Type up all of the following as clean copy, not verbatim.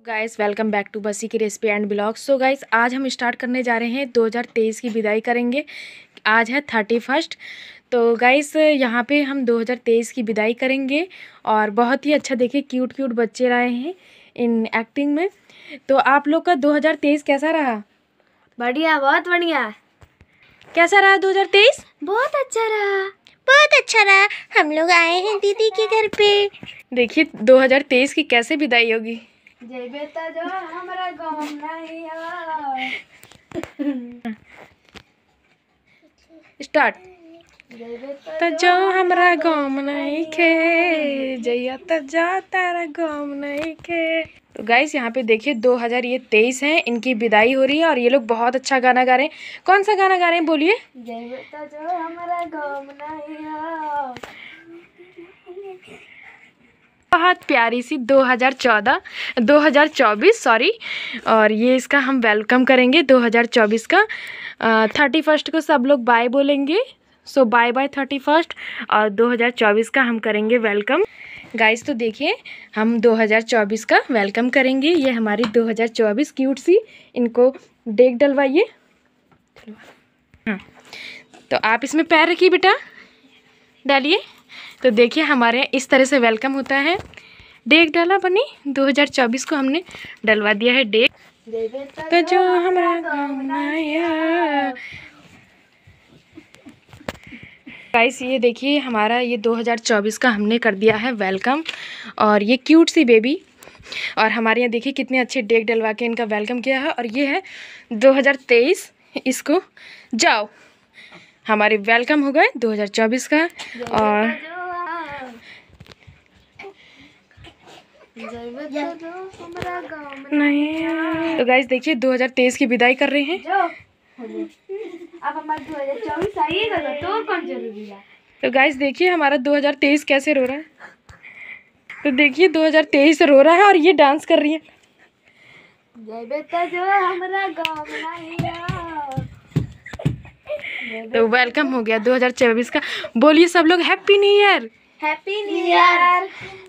Guys welcome back to बसी की recipe and blog. So guys आज हम स्टार्ट करने जा रहे हैं 2023 की विदाई करेंगे। आज है 31st। तो गाइस यहाँ पे हम 2023 की विदाई करेंगे और बहुत ही अच्छा देखिए क्यूट क्यूट बच्चे रहे हैं इन एक्टिंग में। तो आप लोग का 2023 कैसा रहा? बढ़िया, बहुत बढ़िया। कैसा रहा 2023? बहुत अच्छा रहा, बहुत अच्छा रहा। हम लोग आए हैं दीदी के घर पे। देखिए 2023 की कैसे विदाई होगी। जय बेटा जो हमारा गाँव नहीं आ। स्टार्ट। जय बेटा तो जो हमरा गाँव नहीं खे जइया तो जा तारा गाँव नहीं खे। तो गाइस यहाँ पे देखिए 2023 है, इनकी विदाई हो रही है और ये लोग बहुत अच्छा गाना गा रहे हैं। कौन सा गाना गा रहे हैं बोलिए? जय बेटा जो हमारा गाँव नहीं आ। बहुत प्यारी सी 2024 सॉरी। और ये इसका हम वेलकम करेंगे 2024 का। 31st को सब लोग बाय बोलेंगे। So bye bye 31st। और 2024 का हम करेंगे वेलकम। गाइस तो देखिए हम 2024 का वेलकम करेंगे। ये हमारी 2024 क्यूट सी, इनको डेक डलवाइए। हाँ तो आप इसमें पैर रखिए बेटा, डालिए। तो देखिए हमारे इस तरह से वेलकम होता है। डेक डाला बनी 2024 को हमने डलवा दिया है डेक। तो जो हमारा गाइस ये देखिए हमारा ये 2024 का हमने कर दिया है वेलकम। और ये क्यूट सी बेबी, और हमारे यहाँ देखिए कितने अच्छे डेक डलवा के इनका वेलकम किया है। और ये है 2023, इसको जाओ हमारे वेलकम हो गए 2024 का। और नहीं तो गाइस देखिए 2023 की विदाई कर रहे हैं। अब हमारा 2024 आइएगा तो कौन जरूरी है। तो गाइस देखिए हमारा 2023 कैसे रो रहा है। तो देखिए 2023 रो रहा है और ये डांस कर रही है। जय बेटा जो हमारा गाँव नहीं आ। तो वेलकम हो गया 2024 का। बोलिए सब लोग happy new year. Happy new year.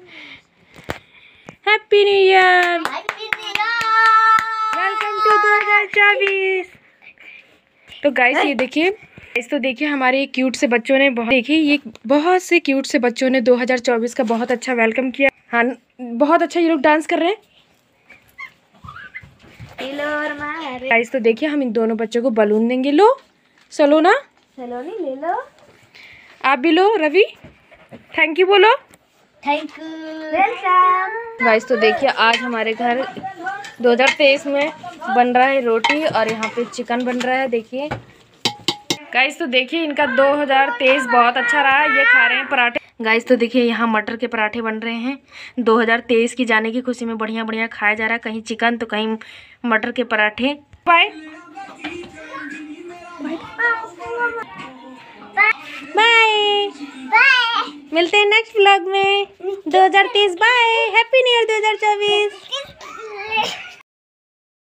Happy new year. Happy new year. Welcome to 2024। तो गाइस ये देखिए, इस तो देखिए हमारे ये क्यूट से बच्चों ने देखिए ये बहुत से क्यूट से बच्चों ने 2024 का बहुत अच्छा वेलकम किया। हाँ बहुत अच्छा ये लोग डांस कर रहे हैं। गाइस तो देखिए हम इन दोनों बच्चों को बलून देंगे। लो सलोना, सलोनी ले लो। आप भी लो। रवि थैंक यू बोलो। Thank you, welcome. गाइस तो देखिए आज हमारे घर 2023 में बन रहा है रोटी और यहाँ पे चिकन बन रहा है। देखिए गाइस तो देखिए इनका 2023 बहुत अच्छा रहा। ये खा रहे हैं पराठे। गाइस तो देखिए यहाँ मटर के पराठे बन रहे हैं। 2023 की जाने की खुशी में बढ़िया बढ़िया खाया जा रहा है, कहीं चिकन तो कहीं मटर के पराठे। बाय बाय बाय, मिलते हैं नेक्स्ट व्लॉग में 2023। Bye, happy new year 2024।